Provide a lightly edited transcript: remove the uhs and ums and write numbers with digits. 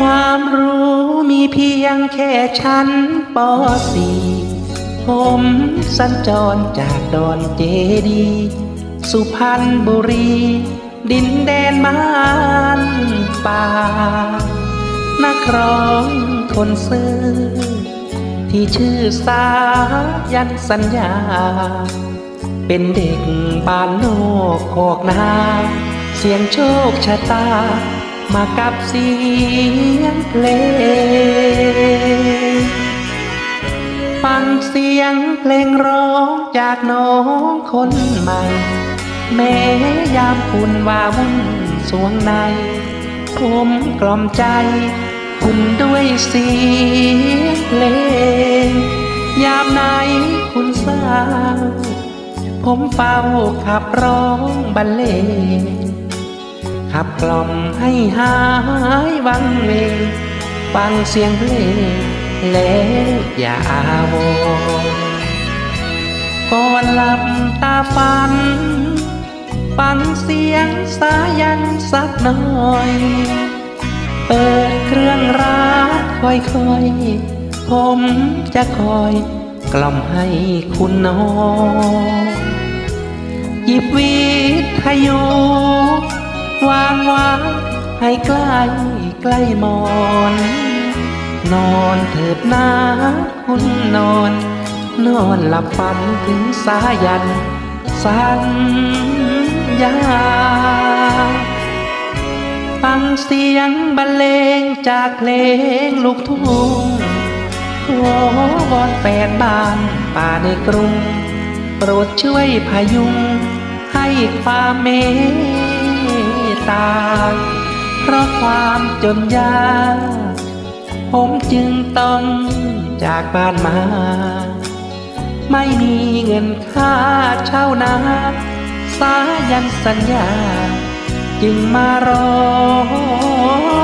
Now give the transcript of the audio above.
ความรู้มีเพียงแค่ชั้นป .4 ผมสัญจรจากดอนเจดีสุพรรณบุรีดินแดนบ้านป่านักร้องคนซื่อที่ชื่อสายันสัญญาเป็นเด็กบ้านนอกโคกนาเสียงโชคชะตามากับเสียงเพลงฟังเสียงเพลงร้องจากน้องคนใหม่แม้ยามคุณว่าวุ่นสวงในผมกล่อมใจคุณด้วยเสียงเพลงยามไหนคุณเศร้าผมเฝ้าขับร้องบรรเลงขับกล่อมให้หายวังเวงฟังเสียงเพลงแล้วอย่าอาวรณ์ก่อนหลับตาฝันฟังเสียงสายันสักหน่อยเปิดเครื่องรักค่อยๆผมจะคอยกล่อมให้คุณนอนหยิบวิทยุวางไว้ให้ใกล้ใกล้มอนนอนเถิดนะคุณนอนหลับฝันถึงสายันสัญญาฟังเสียงบรรเลงจากเพลงลูกทุ่งขอวอนแฟนบ้านป่าในกรุงโปรดช่วยพยุงให้ความเมตตาเพราะความจนยากผมจึงต้องจากบ้านมาไม่มีเงินค่าเช่านาสายันสัญญาจึงมาร้อง